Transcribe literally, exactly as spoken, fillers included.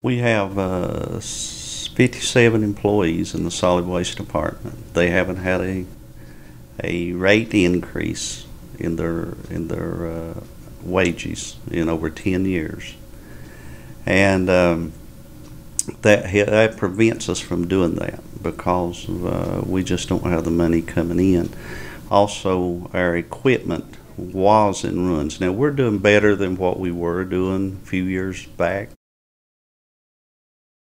We have uh, s- fifty-seven employees in the solid waste department. They haven't had a a rate increase in their in their uh, wages in over ten years, and um, that that prevents us from doing that because uh, we just don't have the money coming in. Also, our equipment was in ruins. Now we're doing better than what we were doing a few years back.